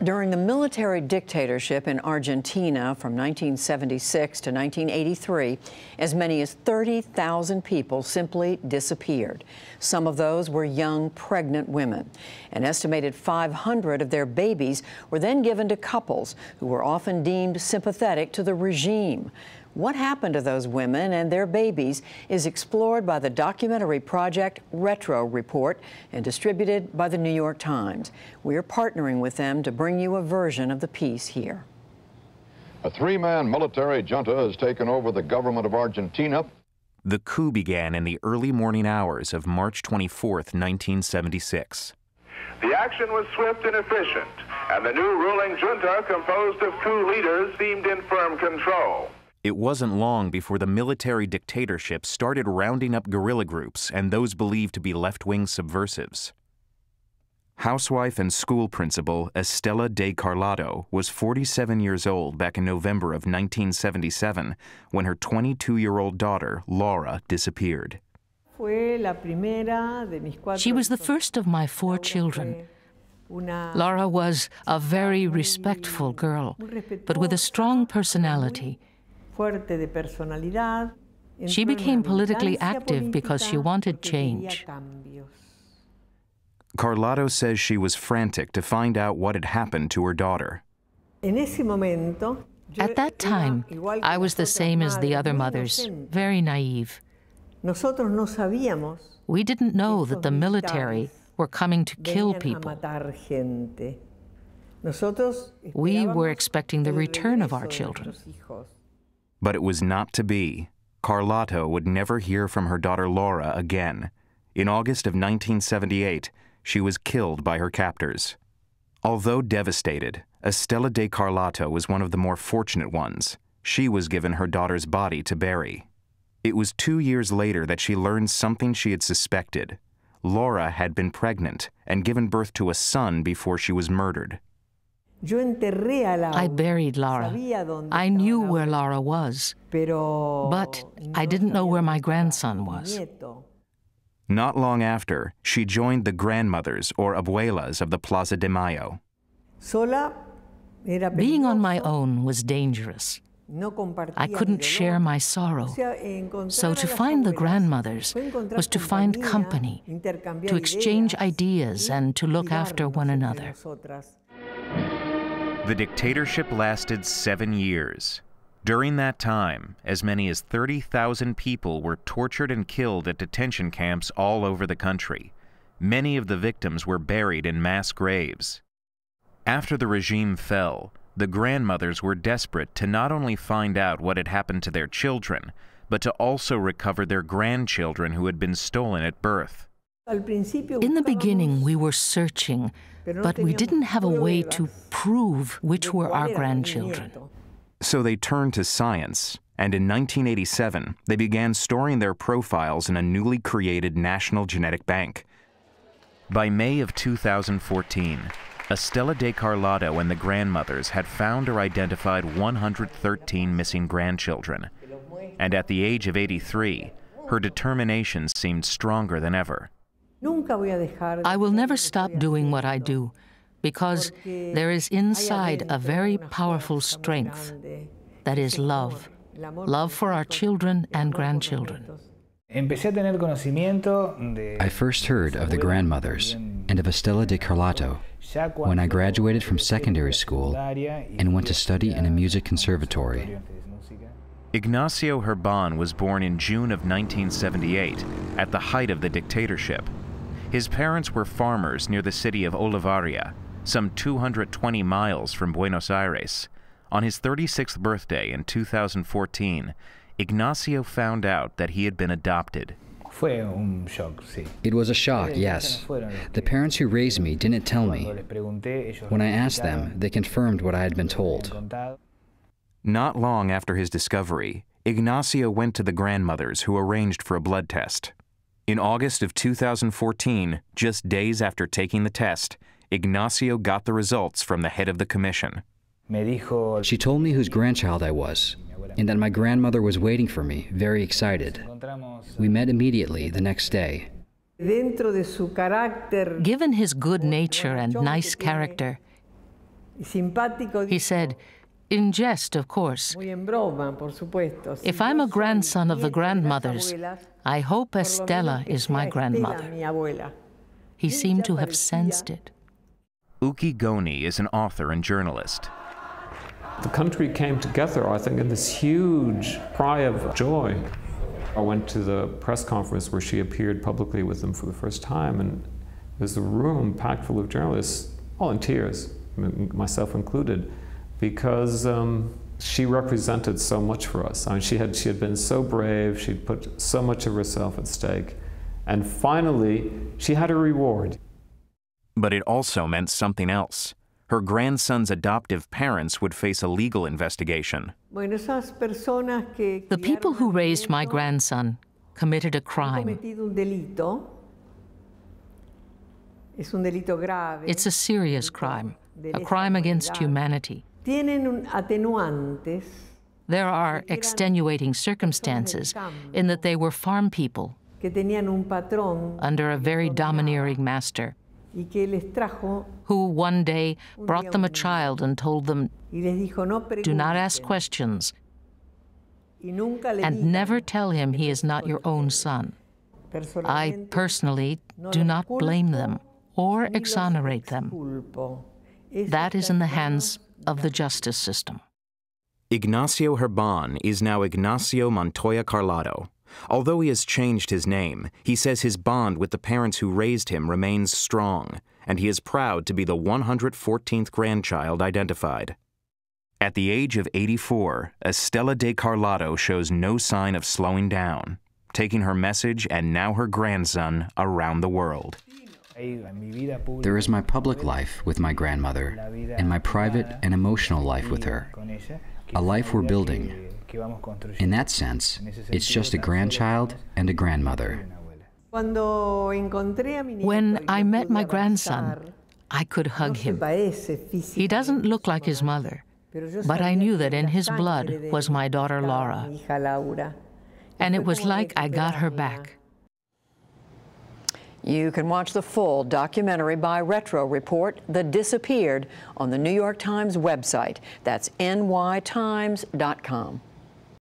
During the military dictatorship in Argentina from 1976 to 1983, as many as 30,000 people simply disappeared. Some of those were young, pregnant women. An estimated 500 of their babies were then given to couples who were often deemed sympathetic to the regime. What happened to those women and their babies is explored by the documentary project Retro Report and distributed by the New York Times. We are partnering with them to bring you a version of the piece here. A three-man military junta has taken over the government of Argentina. The coup began in the early morning hours of March 24, 1976. The action was swift and efficient, and the new ruling junta, composed of coup leaders, seemed in firm control. It wasn't long before the military dictatorship started rounding up guerrilla groups and those believed to be left-wing subversives. Housewife and school principal Estela de Carlotto was 47 years old back in November of 1977 when her 22-year-old daughter, Laura, disappeared. She was the first of my 4 children. Laura was a very respectful girl, but with a strong personality. She became politically active because she wanted change. Carlotto says she was frantic to find out what had happened to her daughter. At that time, I was the same as the other mothers, very naive. We didn't know that the military were coming to kill people. We were expecting the return of our children. But it was not to be. Carlotto would never hear from her daughter Laura again. In August of 1978, she was killed by her captors. Although devastated, Estela de Carlotto was one of the more fortunate ones. She was given her daughter's body to bury. It was 2 years later that she learned something she had suspected. Laura had been pregnant and given birth to a son before she was murdered. I buried Laura. I knew where Laura was, but I didn't know where my grandson was. Not long after, she joined the grandmothers or abuelas of the Plaza de Mayo. Being on my own was dangerous. I couldn't share my sorrow. So to find the grandmothers was to find company, to exchange ideas, and to look after one another. The dictatorship lasted 7 years. During that time, as many as 30,000 people were tortured and killed at detention camps all over the country. Many of the victims were buried in mass graves. After the regime fell, the grandmothers were desperate to not only find out what had happened to their children, but to also recover their grandchildren who had been stolen at birth. In the beginning, we were searching, but we didn't have a way to prove which were our grandchildren. So they turned to science, and in 1987, they began storing their profiles in a newly created national genetic bank. By May of 2014, Estela de Carlotto and the grandmothers had found or identified 113 missing grandchildren, and at the age of 83, her determination seemed stronger than ever. I will never stop doing what I do, because there is inside a very powerful strength, that is love. Love for our children and grandchildren. I first heard of the grandmothers and of Estela de Carlotto when I graduated from secondary school and went to study in a music conservatory. Ignacio Herban was born in June of 1978, at the height of the dictatorship. His parents were farmers near the city of Olivaria, some 220 miles from Buenos Aires. On his 36th birthday in 2014, Ignacio found out that he had been adopted. It was a shock, yes. The parents who raised me didn't tell me. When I asked them, they confirmed what I had been told. Not long after his discovery, Ignacio went to the grandmothers who arranged for a blood test. In August of 2014, just days after taking the test, Ignacio got the results from the head of the commission. She told me whose grandchild I was, and that my grandmother was waiting for me, very excited. We met immediately the next day. Given his good nature and nice character, He said, in jest, of course, if I'm a grandson of the grandmothers, I hope Estela is my grandmother. He seemed to have sensed it. Uki Goni is an author and journalist. The country came together, I think, in this huge cry of joy. I went to the press conference where she appeared publicly with them for the first time, and there's a room packed full of journalists, all in tears, myself included, because she represented so much for us. I mean, she had been so brave, she'd put so much of herself at stake, and finally, she had a reward. But it also meant something else. Her grandson's adoptive parents would face a legal investigation. The people who raised my grandson committed a crime. It's a serious crime, a crime against humanity. There are extenuating circumstances in that they were farm people under a very domineering master, who one day brought them a child and told them, do not ask questions, and never tell him he is not your own son. I personally do not blame them or exonerate them. That is in the hands of the justice system. Ignacio Herban is now Ignacio Montoya Carlotto. Although he has changed his name, he says his bond with the parents who raised him remains strong, and he is proud to be the 114th grandchild identified. At the age of 84, Estela de Carlotto shows no sign of slowing down, taking her message and now her grandson around the world. There is my public life with my grandmother, and my private and emotional life with her, a life we're building. In that sense, it's just a grandchild and a grandmother. When I met my grandson, I could hug him. He doesn't look like his mother, but I knew that in his blood was my daughter Laura. And it was like I got her back. You can watch the full documentary by Retro Report, The Disappeared, on the New York Times website. That's nytimes.com.